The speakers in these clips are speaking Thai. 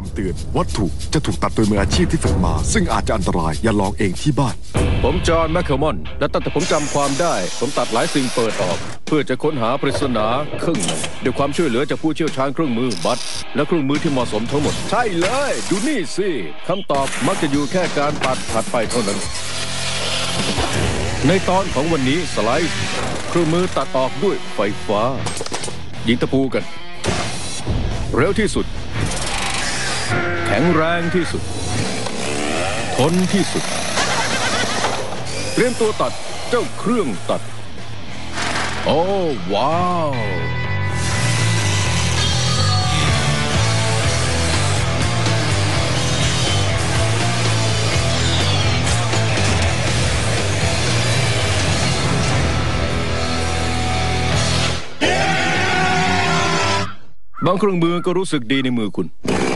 ำเตือนวัตถุจะถูกตัดโดยมืออาชีพที่ฝึกมาซึ่งอาจจะอันตรายอย่าลองเองที่บ้านผมจอห์นแมคเคลมอนและตั้งแต่ผมจำความได้ผมตัดหลายสิ่งเปิดออกเพื่อจะค้นหาปริศนาครึ่งหนึ่งด้วยความช่วยเหลือจากผู้เชี่ยวชาญเครื่องมือบัตและเครื่องมือที่เหมาะสมทั้งหมดใช่เลยดูนี่สิคำตอบมักจะอยู่แค่การตัดถัดไปเท่านั้นในตอนของวันนี้สไลด์เครื่องมือตัดออกด้วยไฟฟ้ายิงตะปูกันเร็วที่สุดแข็งแรงที่สุดทนที่สุดเตรียมตัวตัดเจ้าเครื่องตัดโอ้ว้าวบางเครื่องมือก็รู้สึกดีในมือคุณ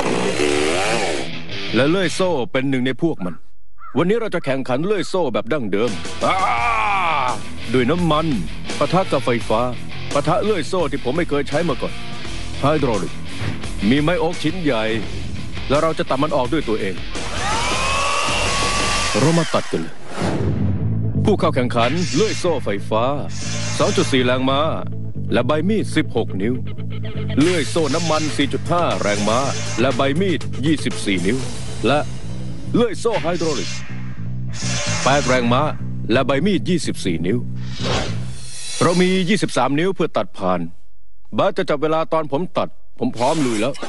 และเลื่อยโซ่เป็นหนึ่งในพวกมันวันนี้เราจะแข่งขันเลื่อยโซ่แบบดั้งเดิมด้วยน้ำมันปะทะกับไฟฟ้าปะทะเลื่อยโซ่ที่ผมไม่เคยใช้มาก่อนไฮดรอลิกมีไม้โอ๊กชิ้นใหญ่และเราจะตัดมันออกด้วยตัวเองเรามาตัดกันเลยผู้เข้าแข่งขันเลื่อยโซ่ไฟฟ้า 2.4 แรงม้าและใบมีด 16 นิ้วเลื่อยโซ่น้ำมัน 4.5 แรงม้าและใบมีด 24 นิ้วและเลื่อยโซ่ไฮดรอลิก 8 แรงม้าและใบมีด 24 นิ้วเรามี 23 นิ้วเพื่อตัดผ่านบาสจะจับเวลาตอนผมตัดผมพร้อมลุยแล้ว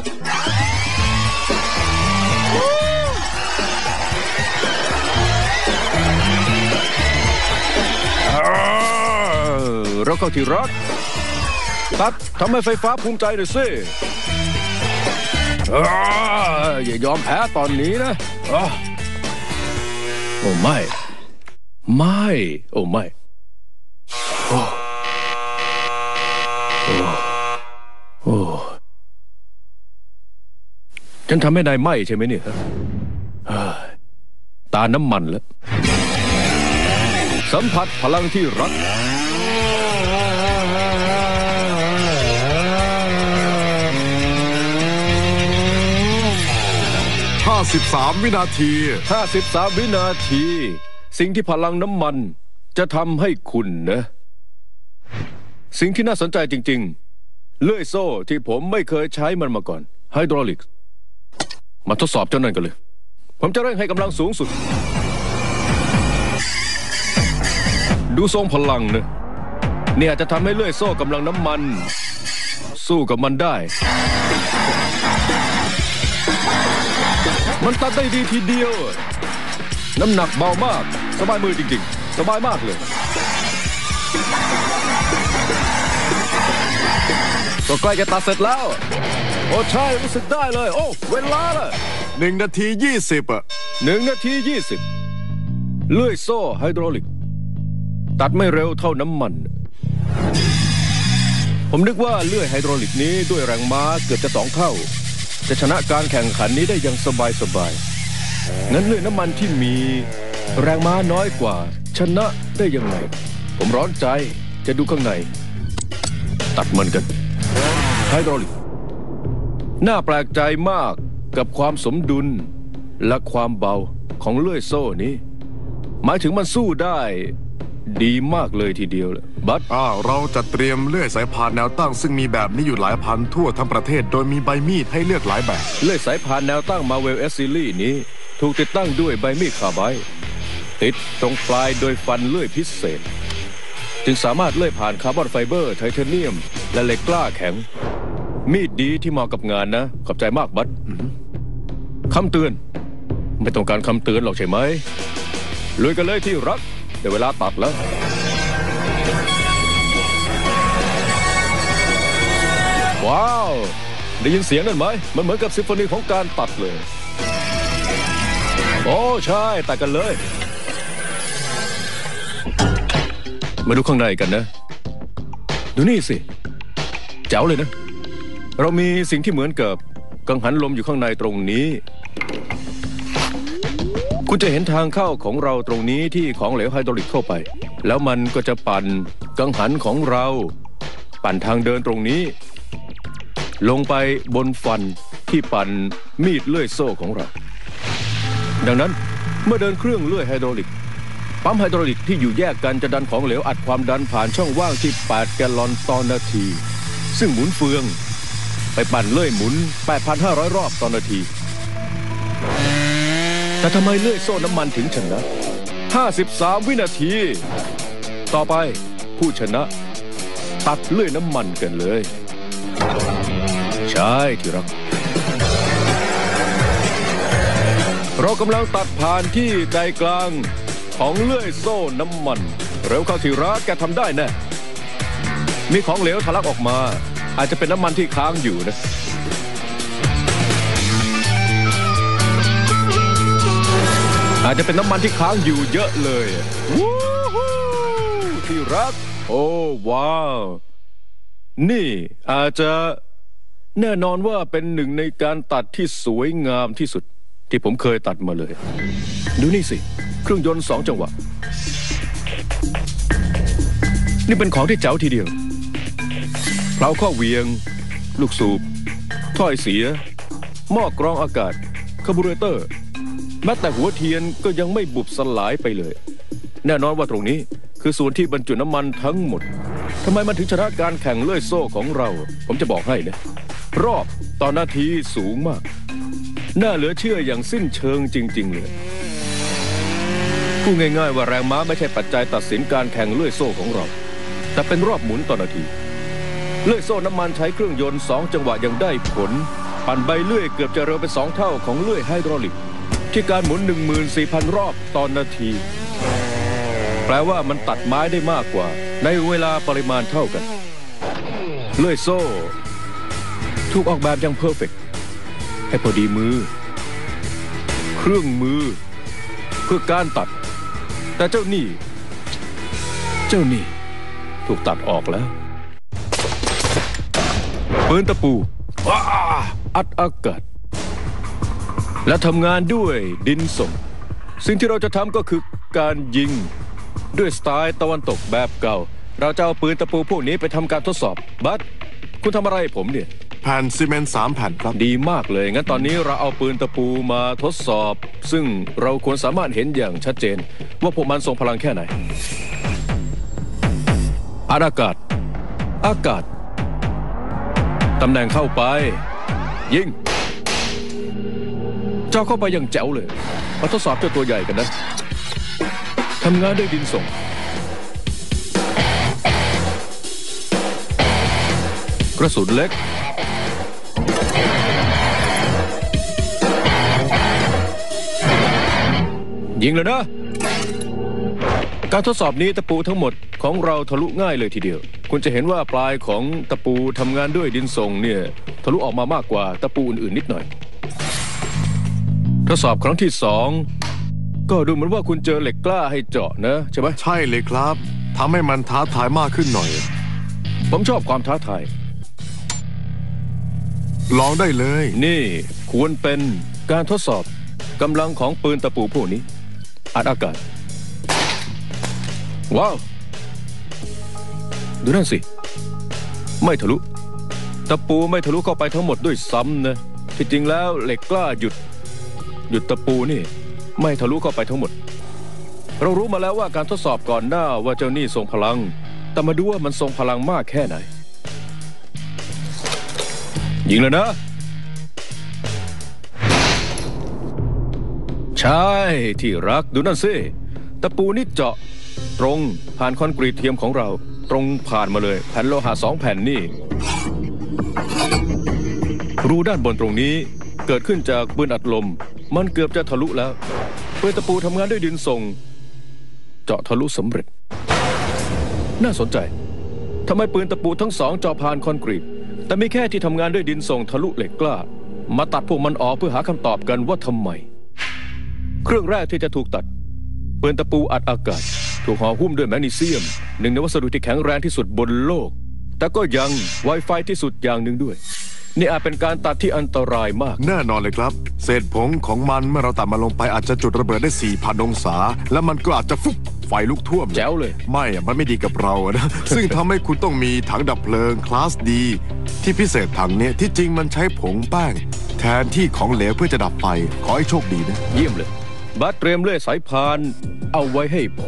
เราเข้าที่รักตัดทำให้ไฟฟ้าภูมิใจหน่อยสิอย่ายอมแพ้ตอนนี้นะโอ้ไม่โอ้ไม่โอ้ฉันทำให้นายไหม้ใช่ไหมเนี่ยตาน้ำมันแล้วสัมผัสพลังที่รัก 53 วินาที 53 วินาทีสิ่งที่พลังน้ำมันจะทำให้คุณนะสิ่งที่น่าสนใจจริงๆเลื่อยโซ่ที่ผมไม่เคยใช้มันมาก่อนไฮดรอลิกมาทดสอบเจ้านั่นกันเลยผมจะเร่งให้กำลังสูงสุดดูทรงพลังนะเนี่ยอาจจะทำให้เลื่อยโซ่กำลังน้ำมันสู้กับมันได้มันตัดได้ดีทีเดียวน้ำหนักเบามากสบายมือจริงๆสบายมากเลยก็ใกล้จะตัดเสร็จแล้วโอ้ใช่รู้สึกได้เลยโอ้เวลาละ 1 นาที 20 1 นาที 20เลื่อยโซ่ไฮดรอลิกตัดไม่เร็วเท่าน้ำมันผมนึกว่าเลื่อยไฮดรอลิกนี้ด้วยแรงม้าเกือบจะ2 เท่าจะชนะการแข่งขันนี้ได้อย่างสบายงั้นเลื่อยน้ำมันที่มีแรงม้าน้อยกว่าชนะได้ยังไงผมร้อนใจจะดูข้างในตัดมันกันไฮดรอลิกน่าแปลกใจมากกับความสมดุลและความเบาของเลื่อยโซ่นี้หมายถึงมันสู้ได้ดีมากเลยทีเดียวเลยบัสเราจะเตรียมเลื่อยสายพานแนวตั้งซึ่งมีแบบนี้อยู่หลายพันทั่วทั้งประเทศโดยมีใบมีดให้เลือกหลายแบบเลื่อยสายพานแนวตั้งมาเวลเอสซิลี่นี้ถูกติดตั้งด้วยใบมีดคาร์ไบด์ติดตรงปลายโดยฟันเลื่อยพิเศษจึงสามารถเลื่อยผ่านคาร์บอนไฟเบอร์ไทเทเนียมและเหล็กกล้าแข็งมีดดีที่เหมาะกับงานนะขอบใจมากบัสคำเตือนไม่ต้องการคำเตือนหรอกใช่ไหมลุยกันเลยที่รักได้เวลาตัดแล้วว้าวได้ยินเสียงนั่นไหมมันเหมือนกับซิมโฟนีของการตัดเลยโอ้ใช่ตัดกันเลยมาดูข้างในกันนะดูนี่สิแจ๋วเลยนะเรามีสิ่งที่เหมือนกับกังหันลมอยู่ข้างในตรงนี้คุณจะเห็นทางเข้าของเราตรงนี้ที่ของเหลวไฮดรอลิกเข้าไปแล้วมันก็จะปั่นกังหันของเราปั่นทางเดินตรงนี้ลงไปบนฟันที่ปั่นมีดเลื่อยโซ่ของเราดังนั้นเมื่อเดินเครื่องเลื่อยไฮดรอลิกปั๊มไฮดรอลิกที่อยู่แยกกันจะดันของเหลวอัดความดันผ่านช่องว่างที่8 แกลลอนต่อนาทีซึ่งหมุนเฟืองไปปั่นเลื่อยหมุน 8,500 รอบต่อนาทีแต่ทำไมเลื่อยโซ่น้ำมันถึงชนะ53 วินาทีต่อไปผู้ชนะตัดเลื่อยน้ำมันกันเลยใช่ที่รักเรากำลังตัดผ่านที่ใจกลางของเลื่อยโซ่น้ำมันเร็วเข้าที่รักแกทำได้แน่มีของเหลวทะลักออกมาอาจจะเป็นน้ำมันที่ค้างอยู่นะอาจจะเป็นน้ำมันที่ค้างอยู่เยอะเลยวู้ฮู้ที่รักโอ้ว้าวนี่อาจจะแน่นอนว่าเป็นหนึ่งในการตัดที่สวยงามที่สุดที่ผมเคยตัดมาเลยดูนี่สิเครื่องยนต์2 จังหวะนี่เป็นของที่เจ๋วทีเดียวเพลาข้อเวียงลูกสูบถ้อยเสียหม้อกรองอากาศคาร์บูเรเตอร์แม้แต่หัวเทียนก็ยังไม่บุบสลายไปเลยแน่นอนว่าตรงนี้คือส่วนที่บรรจุน้ำมันทั้งหมดทำไมมันถึงชนะการแข่งเลื่อยโซ่ของเราผมจะบอกให้นะรอบต่อนาทีสูงมากน่าเหลือเชื่ออย่างสิ้นเชิงจริงๆเลยพูดง่ายๆว่าแรงม้าไม่ใช่ปัจจัยตัดสินการแข่งเลื่อยโซ่ของเราแต่เป็นรอบหมุนต่อนาทีเลื่อยโซ่น้ำมันใช้เครื่องยนต์2 จังหวะยังได้ผลปั่นใบเลื่อยเกือบจะเร็วเป็น2 เท่าของเลื่อยไฮดรอลิกที่การหมุน 14,000 รอบต่อนาทีแปลว่ามันตัดไม้ได้มากกว่าในเวลาปริมาณเท่ากันเลื่อยโซ่ถูกออกแบบอย่างเพอร์เฟกต์ให้พอดีมือเครื่องมือเพื่อการตัดแต่เจ้านี่ถูกตัดออกแล้วปืนตะปูอัดอากาศและทำงานด้วยดินส่งสิ่งที่เราจะทำก็คือการยิงด้วยสไตล์ตะวันตกแบบเก่าเราจะเอาปืนตะปูพวกนี้ไปทำการทดสอบบัสคุณทำอะไรผมเนี่ยแผ่นซีเมนต์3 แผ่นครับดีมากเลยงั้นตอนนี้เราเอาปืนตะปูมาทดสอบซึ่งเราควรสามารถเห็นอย่างชัดเจนว่าพวกมันทรงพลังแค่ไหนอากาศตำแหน่งเข้าไปยิงเจ้าเข้าไปอย่างแจ๋วเลยมาทดสอบเจ้าตัวใหญ่กันนะทำงานด้วยดินส่งกระสุนเล็กยิงเลยนะการทดสอบนี้ตะปูทั้งหมดของเราทะลุง่ายเลยทีเดียวคุณจะเห็นว่าปลายของตะปูทำงานด้วยดินส่งเนี่ยทะลุออกมามากกว่าตะปูอื่นๆนิดหน่อยทดสอบครั้งที่2ก็ดูเหมือนว่าคุณเจอเหล็กกล้าให้เจาะนะใช่ไหมใช่เลยครับทำให้มันท้าทายมากขึ้นหน่อยผมชอบความท้าทายลองได้เลยนี่ควรเป็นการทดสอบกำลังของปืนตะปูพวกนี้อัดอากาศว้าวดูนั่นสิไม่ทะลุตะปูไม่ทะลุเข้าไปทั้งหมดด้วยซ้ำนะที่จริงแล้วเหล็กกล้าหยุดตะปูนี่ไม่ทะลุเข้าไปทั้งหมดเรารู้มาแล้วว่าการทดสอบก่อนหน้าว่าเจ้านี่ทรงพลังแต่มาดูว่ามันทรงพลังมากแค่ไหนยิงเลยนะใช่ที่รักดูนั่นสิตะปูนี่เจาะตรงผ่านคอนกรีตเทียมของเราตรงผ่านมาเลยแผ่นโลหะ2 แผ่นนี่รูด้านบนตรงนี้เกิดขึ้นจากปืนอัดลมมันเกือบจะทะลุแล้วปืนตะปูทำงานด้วยดินส่งเจาะทะลุสำเร็จน่าสนใจทำไมปืนตะปูทั้ง2เจาะผ่านคอนกรีตแต่มีแค่ที่ทำงานด้วยดินส่งทะลุเหล็กกล้ามาตัดพวกมันออกเพื่อหาคำตอบกันว่าทำไมเครื่องแรกที่จะถูกตัดปืนตะปูอัดอากาศถูกห่อหุ้มด้วยแมกนีเซียมหนึ่งในวัสดุที่แข็งแรงที่สุดบนโลกแต่ก็ยังไวไฟที่สุดอย่างหนึ่งด้วยนี่อาจเป็นการตัดที่อันตรายมากแน่นอนเลยครับเศษผงของมันเมื่อเราตัดมันลงไปอาจจะจุดระเบิดได้ 4,000 องศาและมันก็อาจจะไฟลุกท่วมแจ๋วเลยไม่อะมันไม่ดีกับเราอะนะ ซึ่งทำให้คุณต้องมีถังดับเพลิงคลาสดีที่พิเศษถังเนี้ยที่จริงมันใช้ผงแป้งแทนที่ของเหลวเพื่อจะดับไฟขอให้โชคดีนะเยี่ยมเลยบัสเตรียมเลื่อยสายพานเอาไว้ให้ผม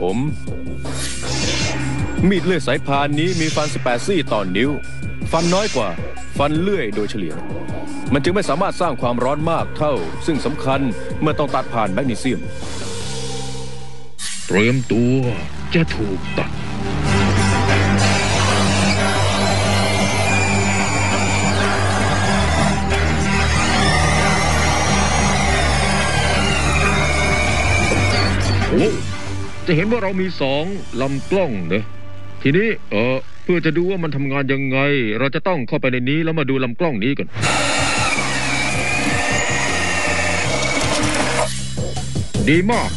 มีดเลื่อยสายพานนี้มีฟัน18ซี่ต่อนิ้ว ฟันน้อยกว่าฟันเลื่อยโดยเฉลี่ย มันจึงไม่สามารถสร้างความร้อนมากเท่า ซึ่งสำคัญเมื่อต้องตัดผ่านแมกนีเซียมเตรียมตัวจะถูกตัด โอ้จะเห็นว่าเรามี2ลำกล้องนะทีนี้เพื่อจะดูว่ามันทำงานยังไง เราจะต้องเข้าไปในนี้แล้วมาดูลำกล้องนี้ก่อนดีมาก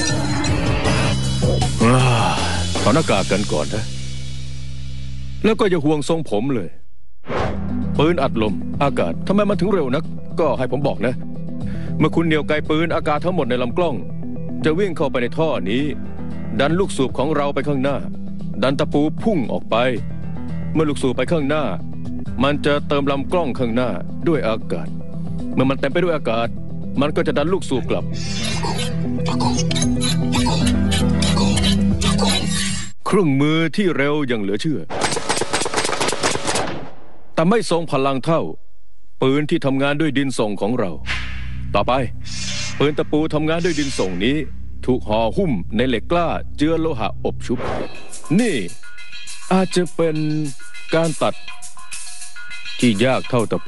ถอดหน้ากากกันก่อนนะ แล้วก็อย่าห่วงทรงผมเลย ปืนอัดลมอากาศทำไมมันถึงเร็วนัก ก็ให้ผมบอกนะ เมื่อคุณเหนี่ยวไกปืนอากาศทั้งหมดในลำกล้อง จะวิ่งเข้าไปในท่อนี้ ดันลูกสูบของเราไปข้างหน้า ดันตะปูพุ่งออกไป เมื่อลูกสูบไปข้างหน้า มันจะเติมลำกล้องข้างหน้าด้วยอากาศ เมื่อมันเต็มไปด้วยอากาศ มันก็จะดันลูกสูบกลับ เครื่องมือที่เร็วอย่างเหลือเชื่อ แต่ไม่ทรงพลังเท่า ปืนที่ทำงานด้วยดินส่งของเรา ต่อไปปืนตะปูทำงานด้วยดินส่งนี้ถูกห่อหุ้มในเหล็กกล้าเจือโลหะอบชุบ นี่อาจจะเป็นการตัดที่ยากเท่าตะปู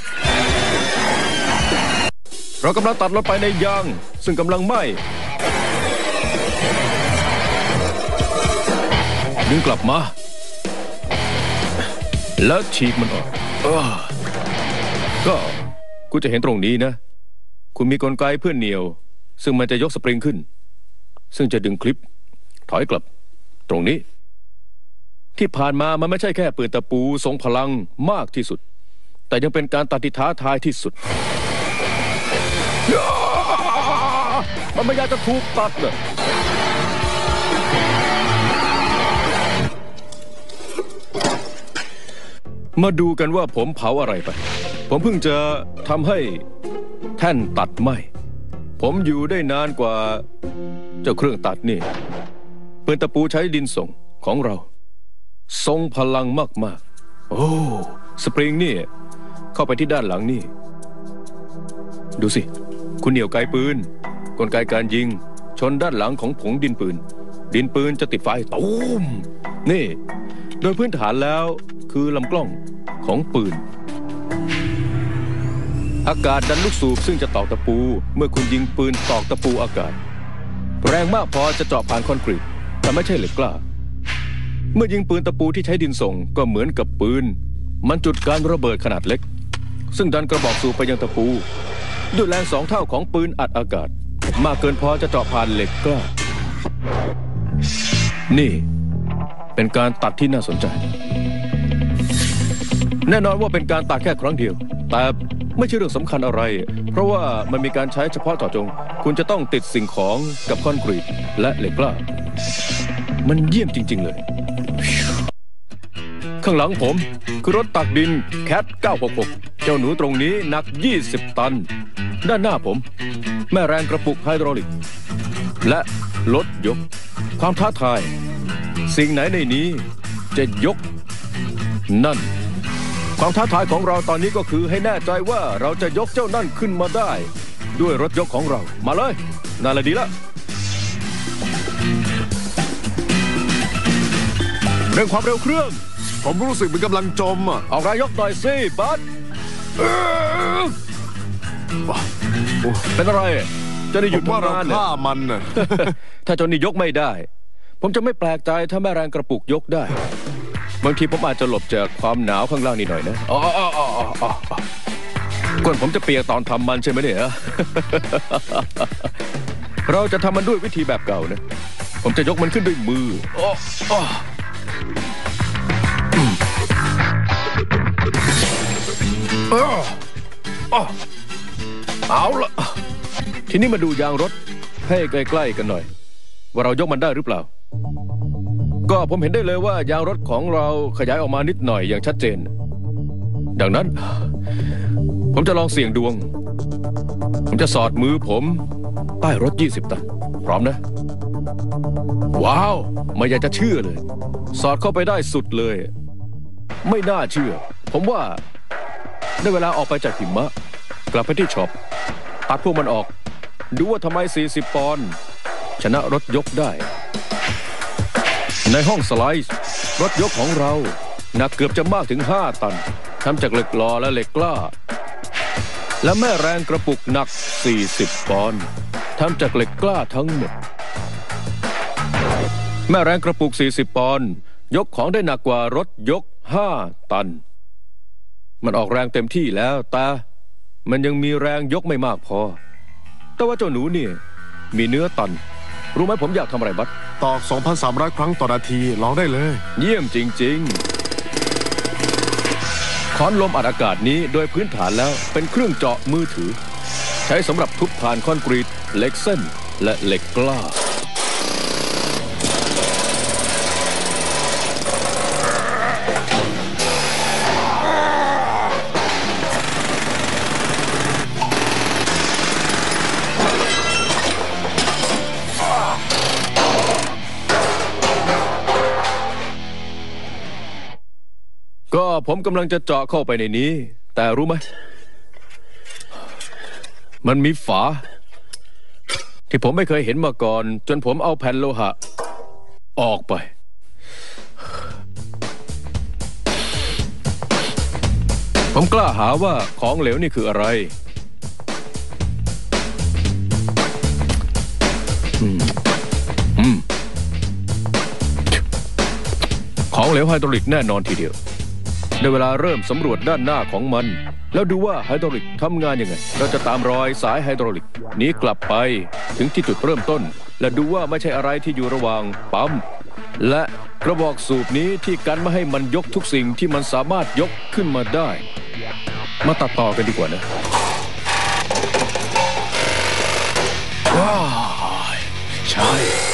เรากำลังตัดลงไปในยางซึ่งกำลังไหม้ดึงกลับมาแล้วฉีกมันออกก็คุณจะเห็นตรงนี้นะคุณมีกลไกเพื่อเหนี่ยวซึ่งมันจะยกสปริงขึ้นซึ่งจะดึงคลิปถอยกลับตรงนี้ที่ผ่านมามันไม่ใช่แค่ปืนตะปูทรงพลังมากที่สุดแต่ยังเป็นการตัดที่ท้าทายที่สุดมันไม่อยากจะถูกตัดเลยมาดูกันว่าผมเผาอะไรไปผมเพิ่งจะทำให้แท่นตัดไหม้ผมอยู่ได้นานกว่าเจ้าเครื่องตัดนี่ปืนตะปูใช้ดินส่งของเราทรงพลังมากๆโอ้สปริงนี่เข้าไปที่ด้านหลังนี่ดูสิคุณเหนี่ยวไกปืนกลไกการยิงชนด้านหลังของผงดินปืนจะติดไฟตูมนี่โดยพื้นฐานแล้วคือลำกล้องของปืนอากาศดันลูกสูบซึ่งจะตอกตะปูเมื่อคุณยิงปืนตอกตะปูอากาศแรงมากพอจะเจาะผ่านคอนกรีตแต่ไม่ใช่เหล็กกล้าเมื่อยิงปืนตะปูที่ใช้ดินส่งก็เหมือนกับปืนมันจุดการระเบิดขนาดเล็กซึ่งดันกระบอกสูบไปยังตะปูด้วยแรง2 เท่าของปืนอัดอากาศมากเกินพอจะเจาะผ่านเหล็กกล้านี่เป็นการตัดที่น่าสนใจแน่นอนว่าเป็นการตัดแค่ครั้งเดียวแต่ไม่ใช่เรื่องสำคัญอะไรเพราะว่ามันมีการใช้เฉพาะเจาะจงคุณจะต้องติดสิ่งของกับคอนกรีตและเหล็กกล้ามันเยี่ยมจริงๆเลยข้างหลังผมคือรถตักดินแคท966เจ้าหนูตรงนี้หนัก20 ตันด้านหน้าผมแม่แรงกระปุกไฮดรอลิกและรถยกความท้าทายสิ่งไหนในนี้จะยกนั่นความท้าทายของเราตอนนี้ก็คือให้แน่ใจว่าเราจะยกเจ้านั่นขึ้นมาได้ด้วยรถยกของเรามาเลยน่าละดีละเร่งความเร็วเครื่องผมรู้สึกเหมือนกำลังจมอ่ะออกแรงยกหน่อยสิบัสเป็นอะไรจะได้หยุดทำงานเนี่ยฆ่ามันน่ะถ้าเจ้านี่ยกไม่ได้ผมจะไม่แปลกใจถ้าแม่แรงกระปุกยกได้บางทีผมอาจจะหลบจากความหนาวข้างล่างนิดหน่อยนะก้นผมจะเปียกตอนทำมันใช่ไหมเนี่ยเราจะทำมันด้วยวิธีแบบเก่านะผมจะยกมันขึ้นด้วยมือเอาละทีนี้มาดูยางรถให้ใกล้ๆกันหน่อยว่าเรายกมันได้หรือเปล่าก็ผมเห็นได้เลยว่ายางรถของเราขยายออกมานิดหน่อยอย่างชัดเจน ดังนั้น ผมจะลองเสี่ยงดวง ผมจะสอดมือผมใต้รถ20 ตันพร้อมนะ ว้าวไม่อยากจะเชื่อเลย สอดเข้าไปได้สุดเลย ไม่น่าเชื่อ ผมว่าได้เวลาออกไปจากหิมะกลับไปที่ช็อปตัดพวกมันออกดูว่าทำไม40 ปอนด์ชนะรถยกได้ ในห้องสไลด์รถยกของเราหนักเกือบจะมากถึง5 ตันทำจากเหล็กหล่อและเหล็กกล้าและแม่แรงกระปุกหนัก40 ปอนด์ทำจากเหล็กกล้าทั้งหมดแม่แรงกระปุก40 ปอนด์ยกของได้หนักกว่ารถยก5 ตันมันออกแรงเต็มที่แล้วแต่มันยังมีแรงยกไม่มากพอแต่ว่าเจ้าหนูนี่มีเนื้อตันรู้ไหมผมอยากทำอะไรบัดตอก 2,300 ครั้งต่อนาทีลองได้เลยเยี่ยมจริงๆค้อนลมอัดอากาศนี้โดยพื้นฐานแล้วเป็นเครื่องเจาะมือถือใช้สำหรับทุบฐานคอนกรีตเหล็กเส้นและเหล็กกล้าก็ผมกำลังจะเจาะเข้าไปในนี้แต่รู้ไหมมันมีฝาที่ผมไม่เคยเห็นมาก่อนจนผมเอาแผ่นโลหะออกไปผมกล้าหาว่าของเหลวนี่คืออะไรของเหลวไฮดรอลิกแน่นอนทีเดียวในเวลาเริ่มสำรวจด้านหน้าของมันแล้วดูว่าไฮดรอลิกทำงานยังไงเราจะตามรอยสายไฮดรอลิกนี้กลับไปถึงที่จุดเริ่มต้นและดูว่าไม่ใช่อะไรที่อยู่ระหว่างปั๊มและกระบอกสูบนี้ที่กันไม่ให้มันยกทุกสิ่งที่มันสามารถยกขึ้นมาได้มาตัดต่อกันดีกว่านะว้าวใช่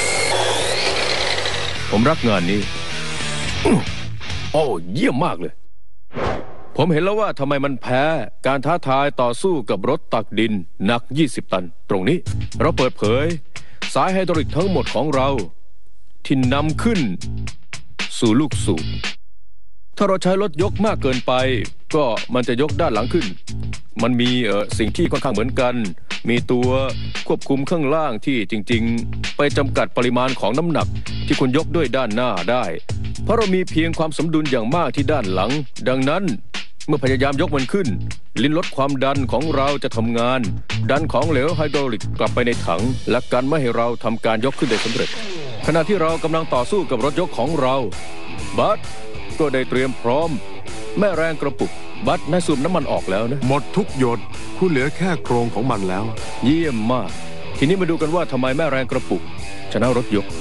ผมรักงานนี้โอ้เยี่ยมมากเลยผมเห็นแล้วว่าทำไมมันแพ้การท้าทายต่อสู้กับรถตักดินหนัก20 ตันตรงนี้เราเปิดเผยสายไฮดรอลิกทั้งหมดของเราที่นำขึ้นสู่ลูกสูบถ้าเราใช้รถยกมากเกินไปก็มันจะยกด้านหลังขึ้นมันมีสิ่งที่ค่อนข้างเหมือนกันมีตัวควบคุมข้างล่างที่จริงๆไปจำกัดปริมาณของน้ำหนักที่คุณยกด้วยด้านหน้าได้เพราะเรามีเพียงความสมดุลอย่างมากที่ด้านหลังดังนั้นเมื่อพยายามยกมันขึ้นลิ้นลดความดันของเราจะทำงานดันของเหลวไฮดรอลิกกลับไปในถังและกันไม่ให้เราทำการยกขึ้นได้สำเร็จขณะที่เรากำลังต่อสู้กับรถยกของเราบัสก็ได้เตรียมพร้อมแม่แรงกระปุกบัสนายสูบน้ำมันออกแล้วนะหมดทุกหยดคุณเหลือแค่โครงของมันแล้วเยี่ยมมากทีนี้มาดูกันว่าทำไมแม่แรงกระปุกชนะรถยก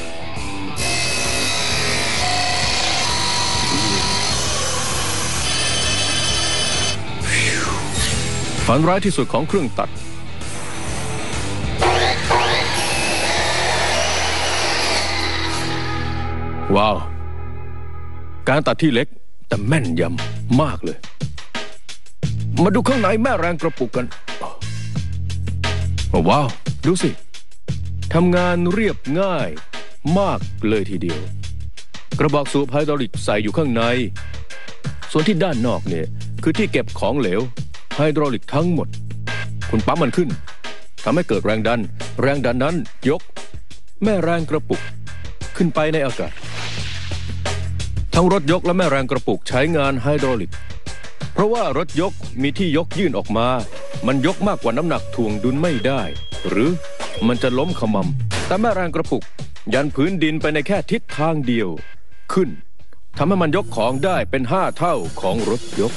ฝันร้ายที่สุดของเครื่องตัดว้าวการตัดที่เล็กแต่แม่นยำมากเลยมาดูข้างในแม่แรงกระปุกกันว้าวดูสิทำงานเรียบง่ายมากเลยทีเดียวกระบอกสูบไฮดรอลิกใส่อยู่ข้างในส่วนที่ด้านนอกเนี่ยคือที่เก็บของเหลวไฮดรอลิกทั้งหมดคุณปั๊มมันขึ้นทำให้เกิดแรงดันนั้นยกแม่แรงกระปุกขึ้นไปในอากาศทั้งรถยกและแม่แรงกระปุกใช้งานไฮดรอลิกเพราะว่ารถยกมีที่ยกยื่นออกมามันยกมากกว่าน้ำหนักถ่วงดุลไม่ได้หรือมันจะล้มขมำแต่แม่แรงกระปุกยันพื้นดินไปในแค่ทิศทางเดียวขึ้นทำให้มันยกของได้เป็น5 เท่าของรถยก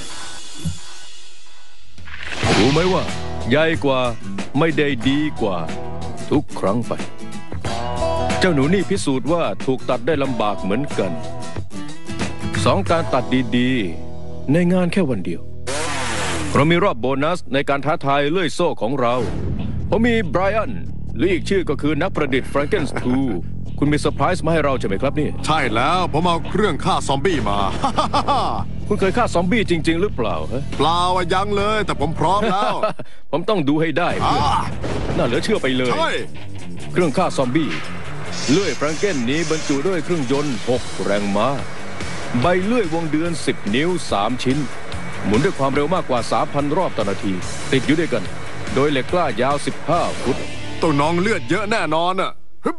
รู้ไหมว่าใหญ่กว่าไม่ได้ดีกว่าทุกครั้งไปเจ้าหนูนี่พิสูจน์ว่าถูกตัดได้ลำบากเหมือนกัน2 การตัดดีๆในงานแค่วันเดียวเรามีรอบโบนัสในการท้าทายเลื่อยโซ่ของเราผมมีไบรอันหรืออีกชื่อก็คือนักประดิษฐ์แฟรงเกนสทูคุณมีเซอร์ไพรส์มาให้เราใช่ไหมครับนี่ใช่แล้วผมเอาเครื่องฆ่าซอมบี้มาคุณเคยฆ่าซอมบี้จริง ๆ หรือเปล่าฮะเปล่าอะยังเลย แต่ผมพร้อมแล้วผมต้องดูให้ได้เพื่อนอ่าน่าเหลือเชื่อไปเลยใช่เครื่องฆ่าซอมบี้เลื่อยแฟรงเกนนี้บรรจุด้วยเครื่องยนต์ 6 แรงม้า ใบเลื่อยวงเดือน 10 นิ้ว 3 ชิ้น หมุนด้วยความเร็วมากกว่า 3,000 รอบต่อนาที ติดอยู่ด้วยกัน โดยเหล็กกล้ายาว 15 ฟุตต้องน้องเลือดเยอะแน่นอนอ่ะฮึบ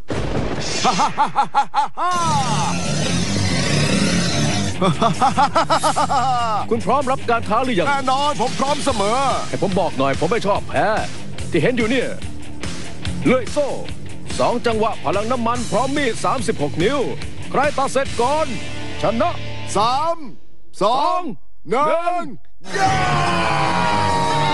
คุณพร้อมรับการท้าหรือยังแน่นอนผมพร้อมเสมอให้ผมบอกหน่อยผมไม่ชอบแพ้ ที่เห็นอยู่เนี่ยเลื่อยโซ่ 2 จังหวะพลังน้ำมันพร้อมมีด 36 นิ้ว ใครตัดเสร็จก่อน ชนะ 3 2 1ย่า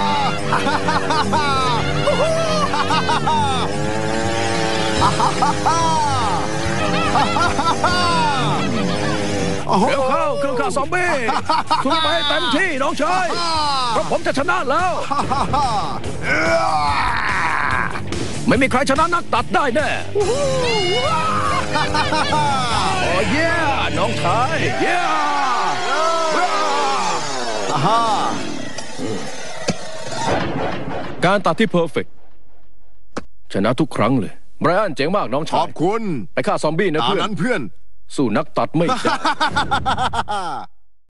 โอ้โหเร็วเข้าเครื่องฆ่าซอมบี้คุณไปให้เต็มที่น้องชายเพราะผมจะชนะแล้ว ไม่มีใครชนะนักตัดได้แน่โอ้เย่น้องชายเย่การตัดที่เพอร์เฟกต์ชนะทุกครั้งเลยไบรอันเจ๋งมากน้องขชาอย บคุณไปฆ่าซอมบี้นะตามเพื่อนนั้นเพื่อนสู้นักตัดไม่ได้